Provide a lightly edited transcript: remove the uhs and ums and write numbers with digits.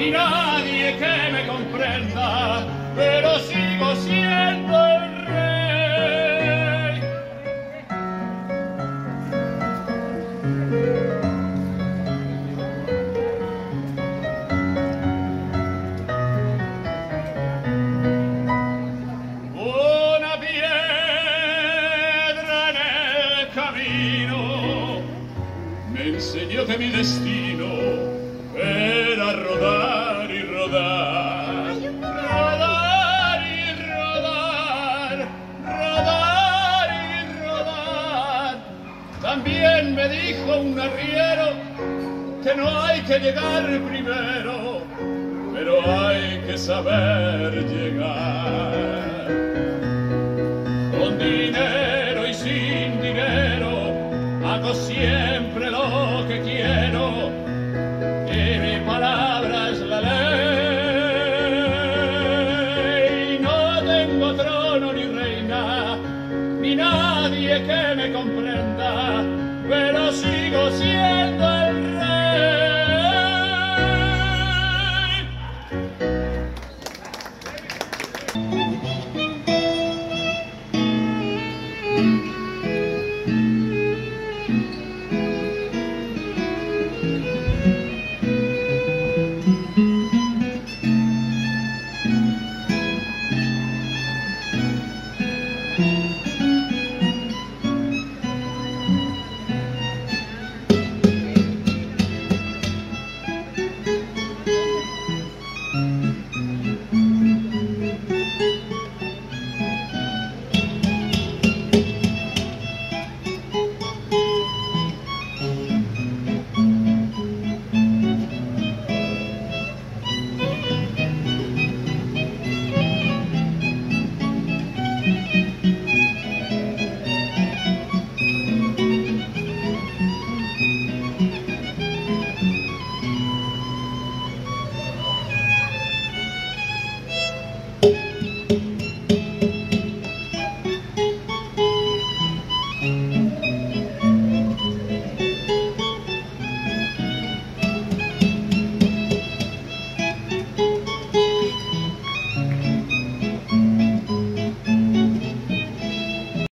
ni nadie que me comprenda, pero sigo siendo el rey. Una piedra en el camino me enseñó que mi destino era rodar y rodar, rodar y rodar, rodar y rodar. También me dijo un arriero que no hay que llegar primero, pero hay que saber llegar. Con dinero y sin dinero hago siempre lo que quiero, y mi palabra es la ley. No tengo trono ni reina, ni nadie que me comprenda, pero sigo siendo el rey.